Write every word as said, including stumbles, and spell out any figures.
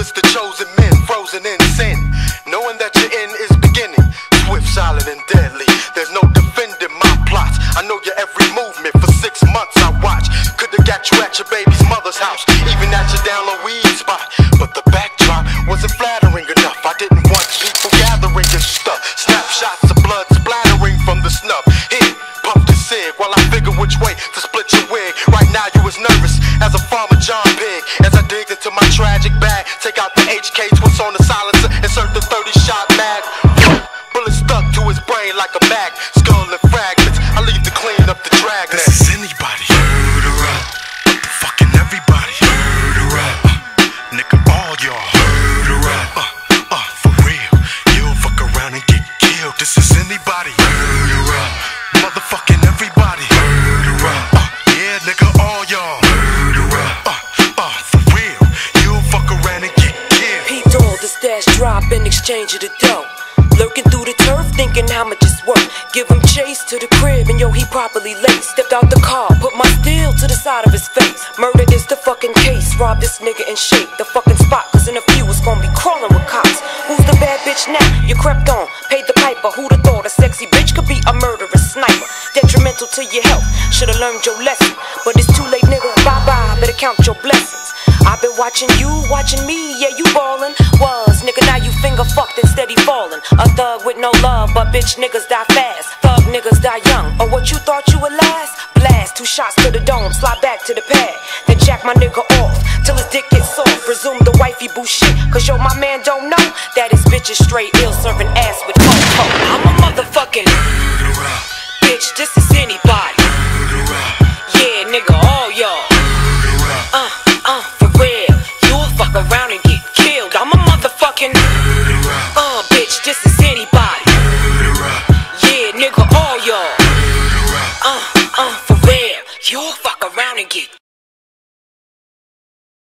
it's the chosen men, frozen in sin. Knowing that your end is beginning, swift, silent, and deadly. There's no defending my plots. I know your every movement. For six months I watch. Could've got you at your baby's mother's house, even at your down low weed spot. But the backdrop wasn't flattering enough. I didn't want people gathering and stuff. Snapshots of blood splattering from the snub. Here, puff the cig while I figure which way to split your wig. Right now you as nervous as a farmer John Pig. As I dig into my tragic bag, take out the H K, twist on the silencer, insert the thirty shot mag. Bullet stuck to his brain like a mag. Skull and fragments, I leave to clean up the drag. This is anybody. Murderer. Fucking everybody. Murderer. Uh, nigga, all y'all. Murderer. Uh, uh, for real. You'll fuck around and get killed. This is anybody. Murderer. Motherfucking everybody. Murderer. Uh, yeah, nigga, all y'all. Murderer. Uh, uh, for real. You'll fuck around and get killed. Pete all the stash drop in exchange of the dough. Lurking through the turf, thinking how much it's worth. Give him chase to the crib, and yo, he properly laced. Stepped out the car, put my steel to the side of his face. Murder is the fucking case. Rob this nigga and shake the fucking spot, cause in a few it's gonna be crawling with cops. Who's the bad bitch now? You crept on, paid the piper. Who'da thought a sexy bitch could be a murderous sniper? Detrimental to your health, should've learned your lesson. But it's too late, nigga, bye-bye, better count your blessings. I've been watching you, watching me, yeah, you ballin'. Was, nigga, now you finger fucked and steady fallin'. A thug with no love, but bitch niggas die fast. Thug niggas die young, or what you thought you would last? Blast, two shots to the dome, slide back to the pad. Then jack my nigga off, till his dick gets soft. Presume the wifey boo shit, cause yo, my man don't know that his bitch is straight ill, serving ass with coke. I'm a motherfucking Murderer. bitch, this is anybody.